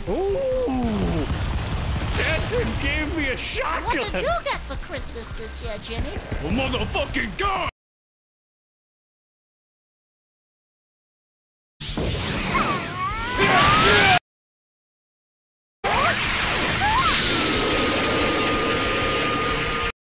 Ooh! Santa gave me a shotgun! What did you get for Christmas this year, Jimmy? A motherfucking gun!